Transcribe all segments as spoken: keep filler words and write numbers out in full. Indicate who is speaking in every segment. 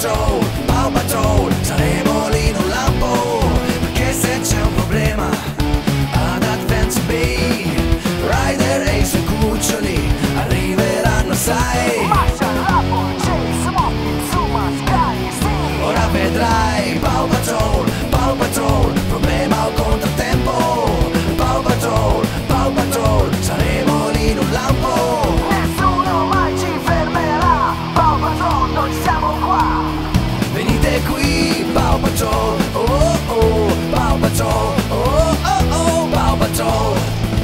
Speaker 1: Patrol, Paw Patrol, saremo lì in un lampo, perché se c'è un problema ad Adventure Bay, Ryder e i suoi cuccioli arriveranno, sai. Ora vedrai, Paw Patrol, Paw Patrol, problema o contrattempo. Paw Patrol, Paw Patrol, saremo lì in un lampo.
Speaker 2: Nessuno mai ci fermerà, Paw Patrol, noi siamo qua.
Speaker 1: Venite qui, Paw Patrol, oh oh, Paw Patrol, oh oh oh, Paw Patrol.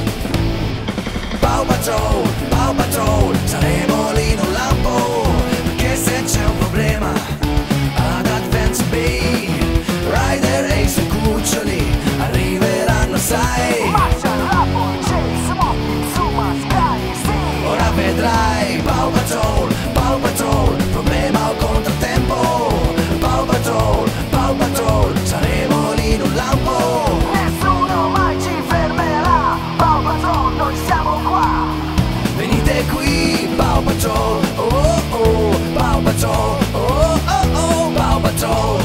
Speaker 1: Paw Patrol, Paw Patrol, saremo lì in un lampo, perché se c'è un problema ad Adventure Bay, Ryder e i suoi cuccioli arriveranno, sai. Ora vedrai, Paw Patrol, Paw Patrol, problema o contrattempo. Paw Patrol, Paw Patrol, saremo lì in un lampo.
Speaker 2: Nessuno mai ci fermerà, Paw Patrol, noi siamo qua.
Speaker 1: Venite qui, Paw Patrol, oh oh, Paw Patrol, oh oh oh, Paw Patrol.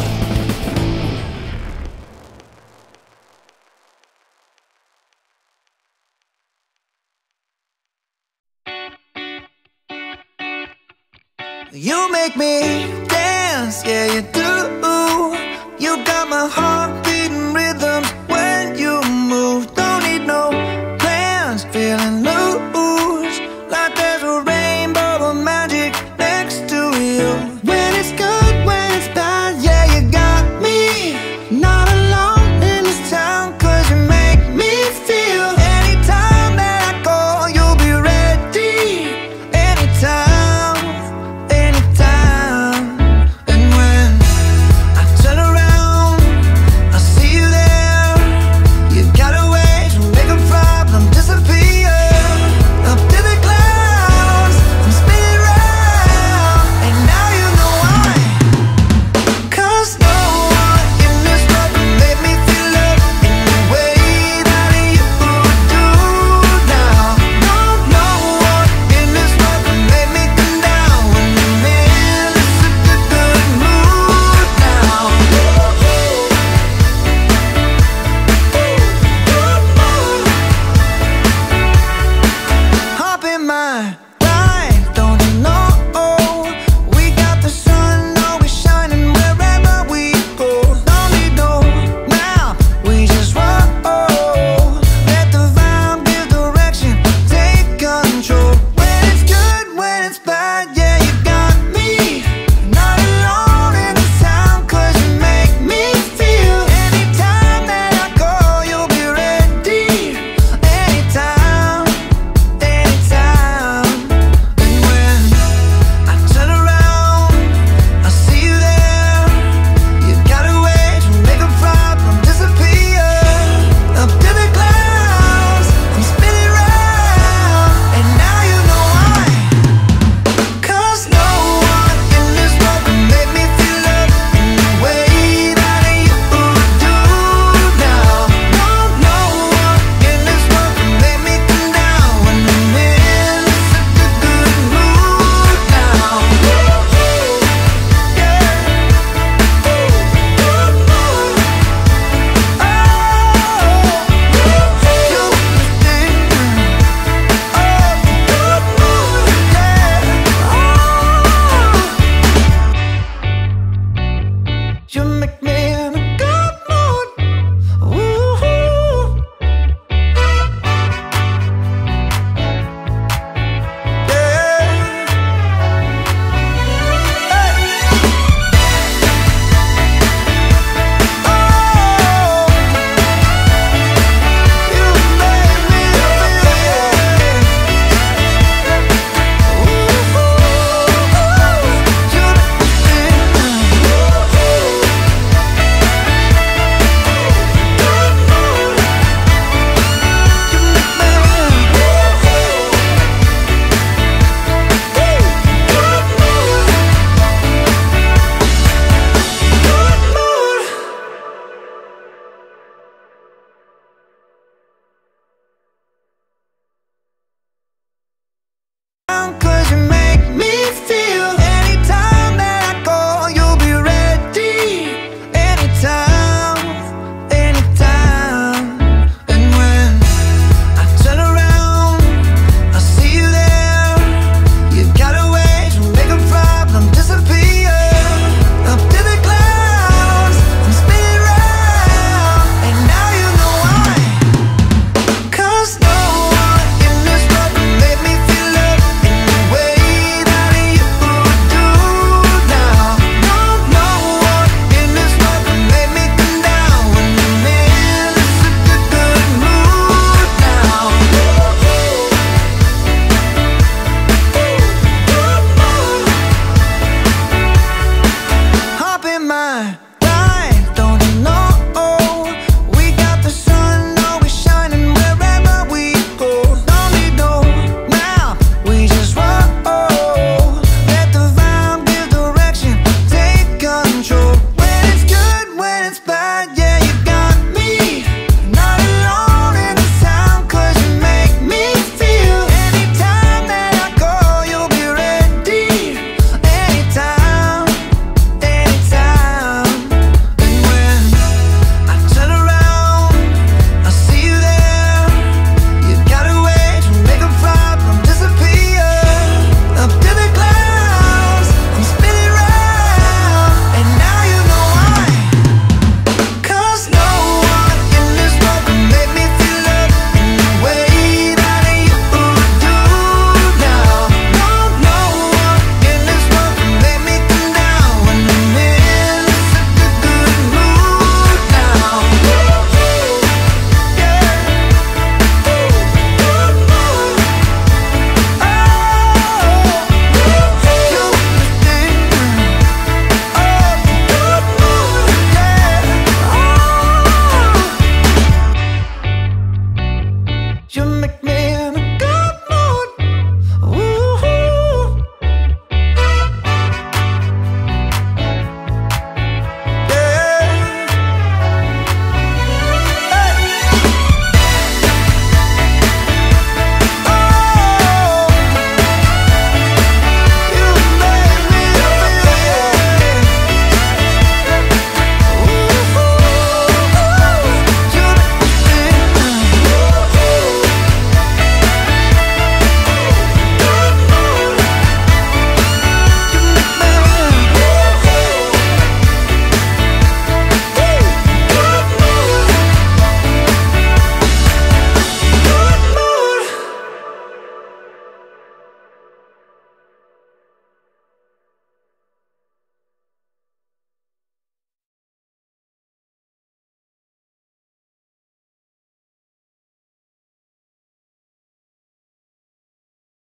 Speaker 1: You make me dance, yeah you do. You got my heart